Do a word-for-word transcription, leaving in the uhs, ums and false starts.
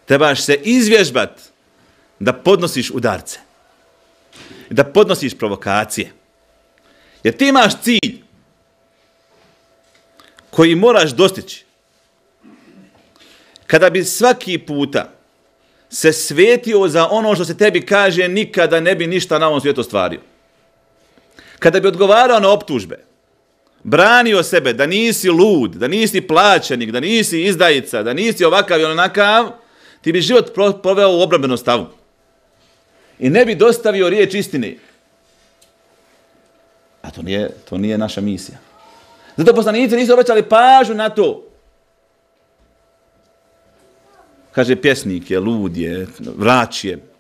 trebaš se izvježbati da podnosiš udarce, da podnosiš provokacije. Jer ti imaš cilj koji moraš dostići. Kada bi svaki puta se svetio za ono što se tebi kaže, nikada ne bi ništa na ovom svijetu ostvario. Kada bi odgovarao na optužbe, branio sebe da nisi lud, da nisi plaćenik, da nisi izdajica, da nisi ovakav i onakav, ti bi život proveo u obrambenom stavu. I ne bi dostavio riječ istine. A to nije, to nije naša misija. Zato poslanici nisu obraćali pažnju na to. Kaže, pjesnik je, lud je, vrać je.